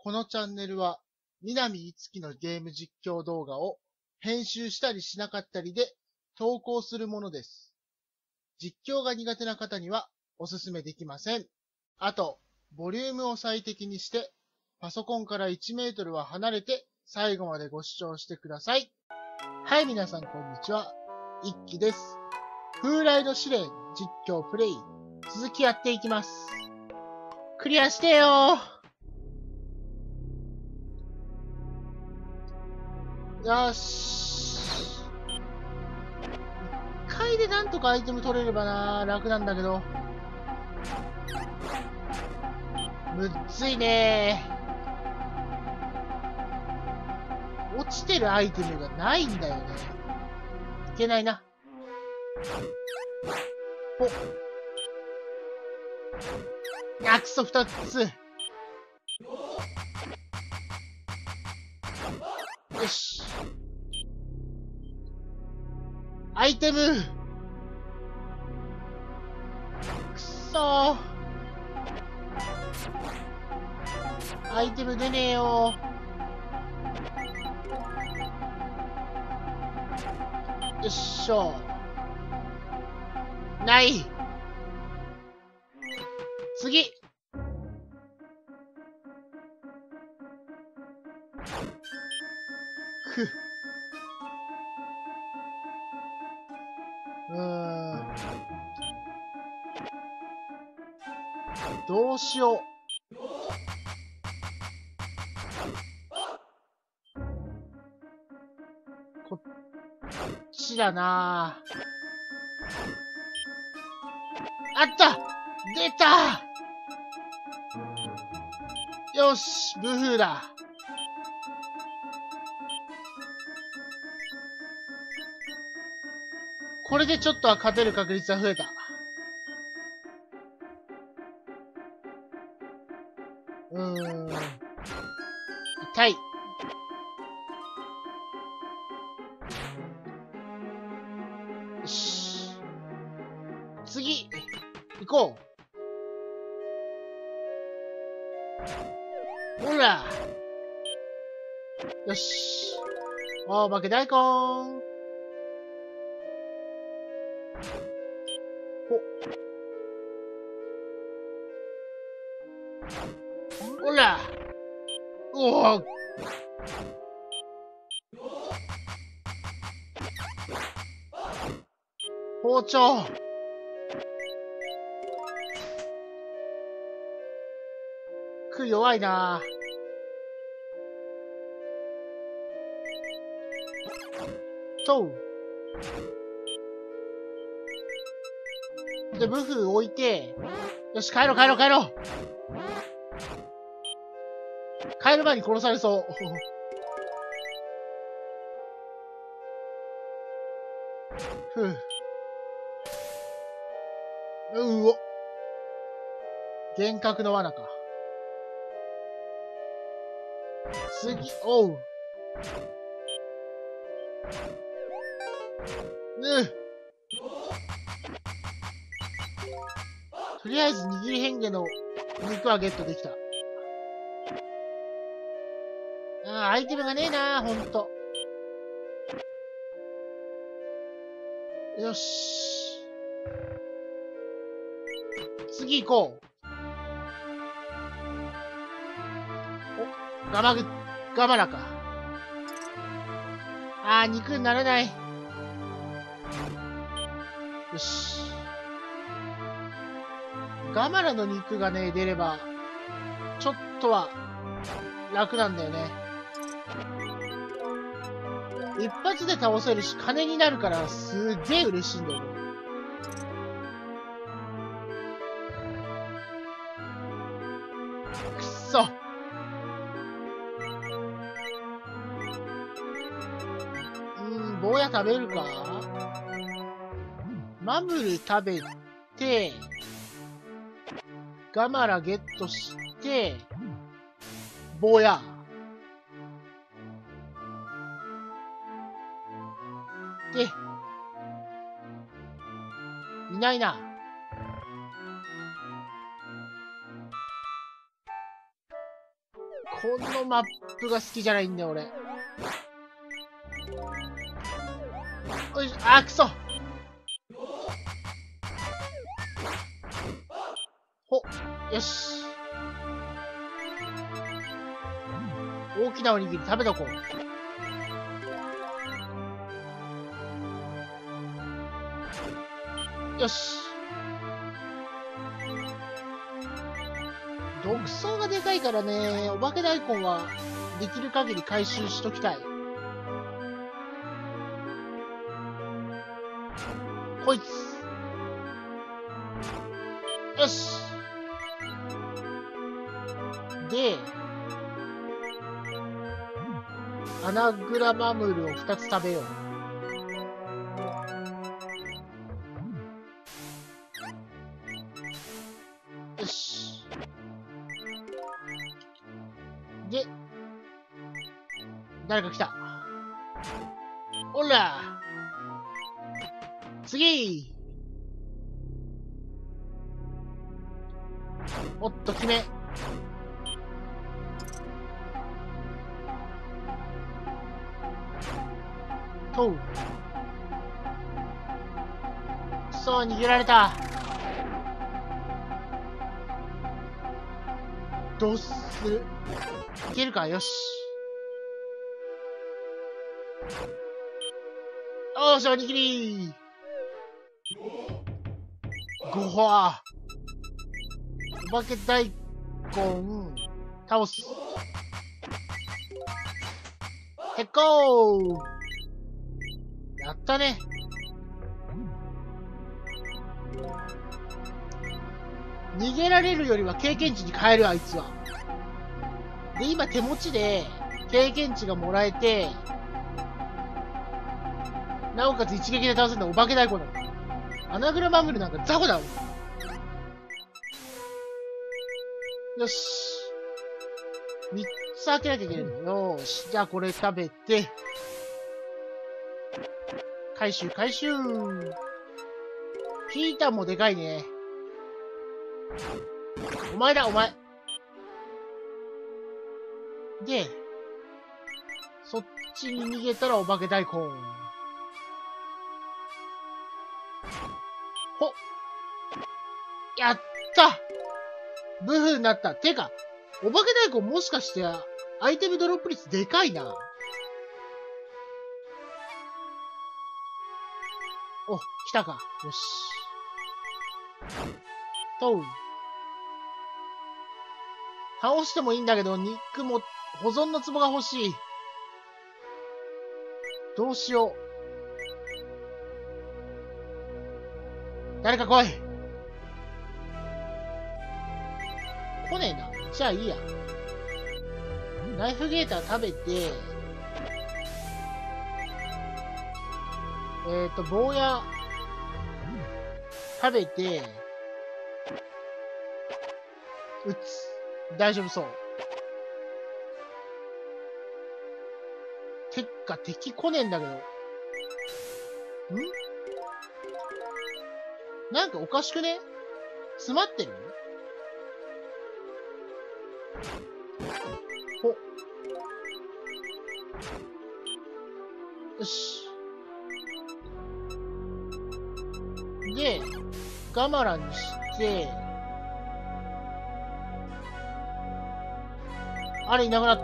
このチャンネルは、南いつきのゲーム実況動画を編集したりしなかったりで投稿するものです。実況が苦手な方にはおすすめできません。あと、ボリュームを最適にして、パソコンから1メートルは離れて最後までご視聴してください。はい、皆さんこんにちは。いっきです。風来の試練実況プレイ、続きやっていきます。クリアしてよよし。1回でなんとかアイテム取れればな、楽なんだけど。むっついねー。落ちてるアイテムがないんだよね。いけないな。お。あ、くそ、2つ。よし。アイテム。くそー。アイテム出ねえよー。よっしょ。ない。次。ふ。どうしよう。こっちだなあった出たよしブフーだこれでちょっとは勝てる確率は増えた。痛い。よし。次行こう。ほら。よし。お化け大根。ほら。おお。包丁。弱いなとで、ブフ置いて、よし、帰ろう。帰る前に殺されそう。ふう。うお。幻覚の罠か。次、おう。とりあえず握り変化の肉はゲットできた。アイテムがねえなほんと。よし。次行こう。お、ガマラか。肉にならない。よし。ガマラの肉がね、出れば、ちょっとは楽なんだよね。一発で倒せるし、金になるから、すっげえ嬉しいんだよね。くっそ。坊や食べるか？マムル食べて、ガマラゲットして、坊や。で、いないな。 このマップが好きじゃないんだよ、俺。よいしょ、あー、くそ。ほ、よし。大きなおにぎり食べとこう。よし。独走がでかいからね、お化け大根はできる限り回収しときたい。こいつ。よし。で、アナグラマムルを2つ食べよう。よし。で、誰か来た。おら次おっと、決め。とう。そう、逃げられた。どうする？いけるか？よし。おーし、おにぎりごはー。お化け大根、倒す。へっこー。やったね。逃げられるよりは経験値に変える、あいつは。で、今手持ちで経験値がもらえて、なおかつ一撃で倒せるのはお化け大根だった。アナグラマムルなんか雑魚だもん。よし。3つ開けなきゃいけないの。よーし。じゃあこれ食べて、回収。ピーターもでかいね。お前だ、お前。で、そっちに逃げたらお化け大根。ほっ。やったブフになった。てか、お化け大根もしかして、アイテムドロップ率でかいな。お、来たか。よし。とう。倒してもいいんだけど、肉も、保存の壺が欲しい。どうしよう。誰か来い。来ねえな。じゃあいいや。ナイフゲーター食べて、坊や、食べて、撃つ。大丈夫そう。てっか、敵来ねえんだけど。なんかおかしくね？詰まってる？ほ。よし。で、ガマラにして、あれいなくなった。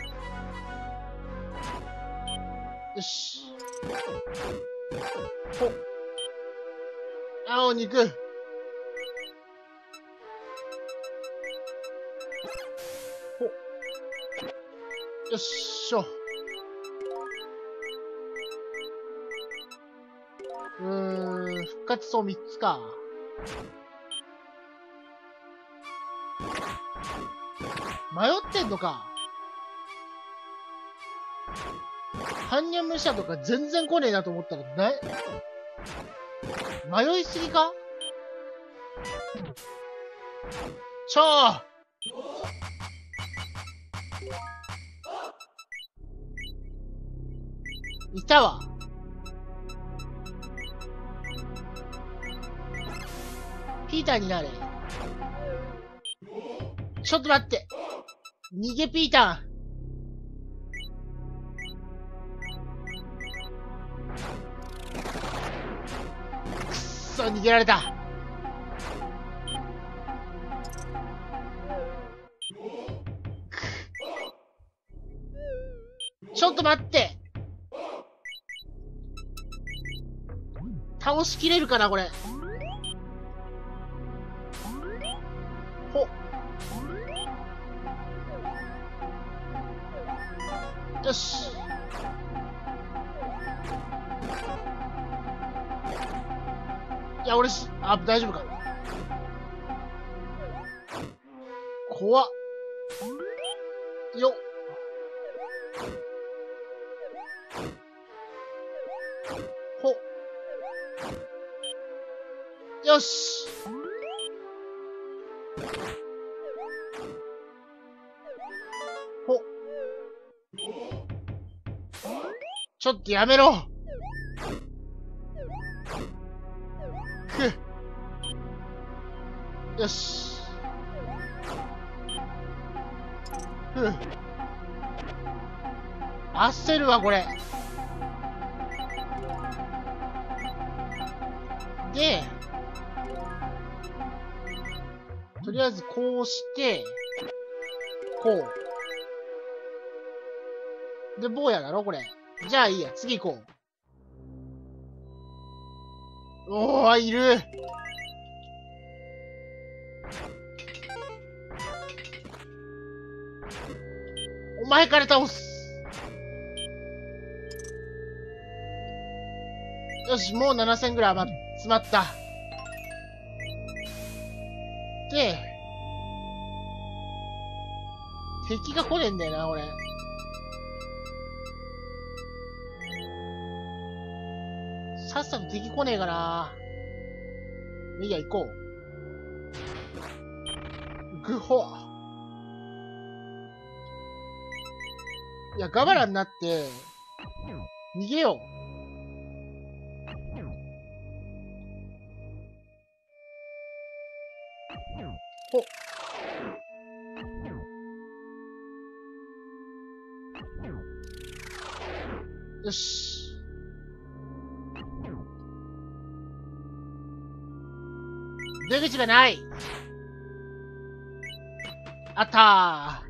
よし。ほ。青肉。ほ。よっしょ。復活層3つか。迷ってんのか。般若武者とか全然来ねえなと思ったら、迷いすぎか？いたわ。ピーターになれ。ちょっと待って。 逃げピータン。くっそ、逃げられた。ちょっと待って。倒しきれるかな、これ。ほ。よし。いや、俺大丈夫か。怖っ。よっ。ほ。よし。ほ。ちょっとやめろ。よし。焦るわ、これ。で、とりあえずこうして、こう。で、坊やだろ、これ。じゃあいいや、次行こう。おー、いる。お前から倒す。よし、もう7000ぐらい詰まった。で、敵が来ねえんだよな、俺。さっさと敵来ねえかな。いいや、行こう。ぐほ。いや、ガバラになって、逃げよう。ほ。よし。出口がない。あった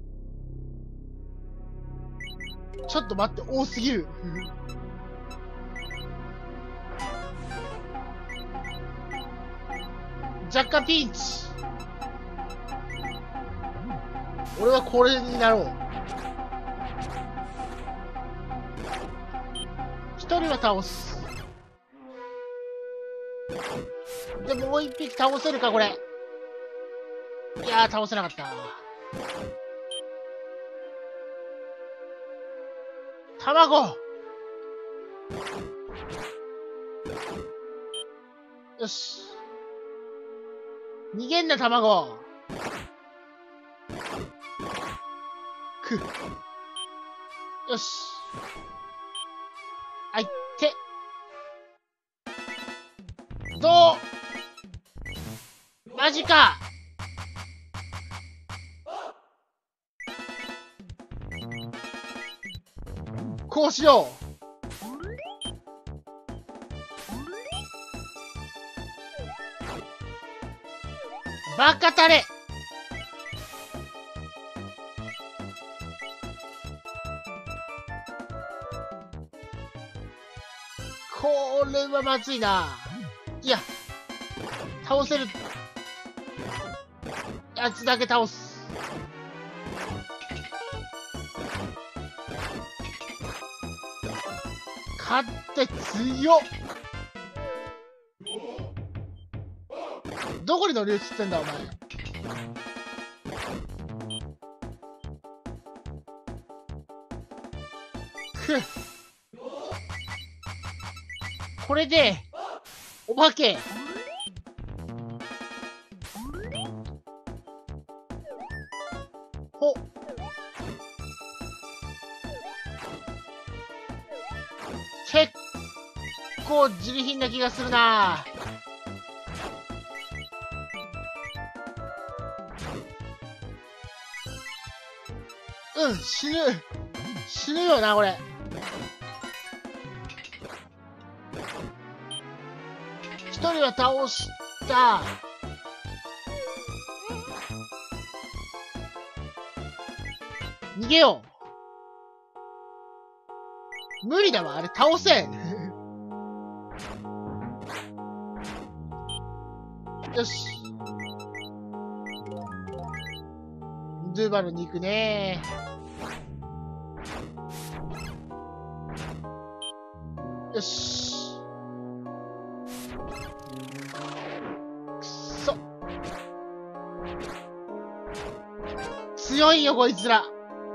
ー。ちょっと待って、多すぎる。若干ピンチ。俺はこれになろう。一人は倒す。で、もう一匹倒せるか、これ。いやー、倒せなかった。卵。よし。逃げんな、卵。よし。あいって。どうマジか。こうしよう。バカタレ。これはまずいな。いや、倒せるやつだけ倒す。勝って強っ。どこに乗り移ってんだお前。これでお化け。ほ。結構自利品な気がするな。 うん、死ぬよな、これ。一人は倒した。逃げよう。無理だわ、あれ倒せん。よし。ドゥーバルに行くね。よし。くそ。強いよ、こいつら。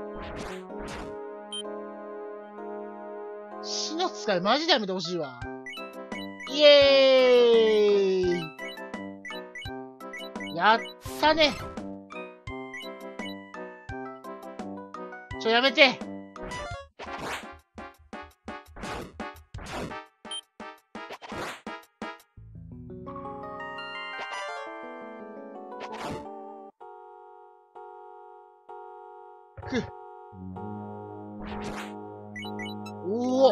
死の使い、マジでやめてほしいわ。イエーイ。やったね。やめて。おお。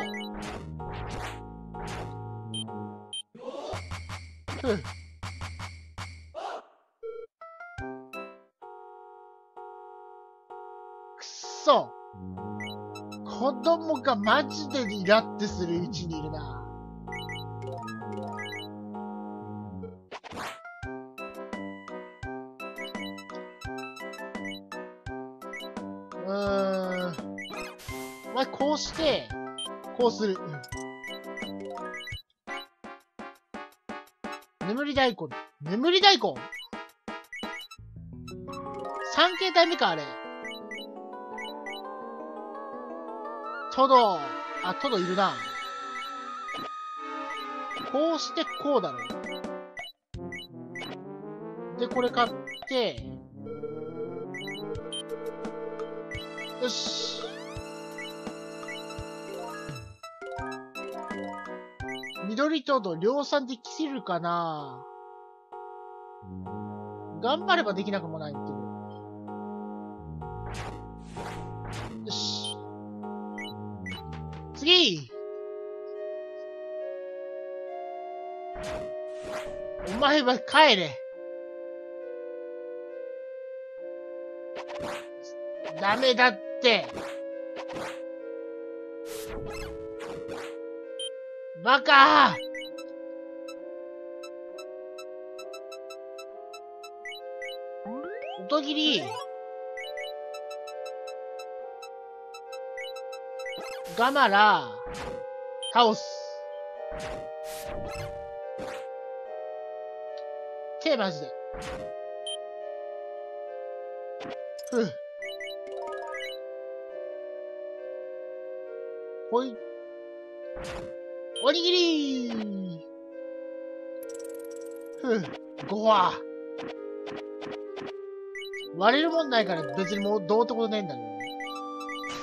くそ。子供がマジでイラってする位置にいるな。お前こうして、こうする。眠り大根。眠り大根 ?3 形態目か、あれ。トド。あ、トドいるな。こうしてこうだろ。で、これ買って、よし。緑トド量産できるかな。頑張ればできなくもないけど。よし。次。お前は帰れ。ダメだって。バカ音切りガマラ倒す手マジでふうほいおにぎりふうごわ割れるもんないから別にもうどうってことねえんだけど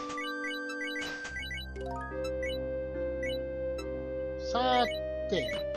さーて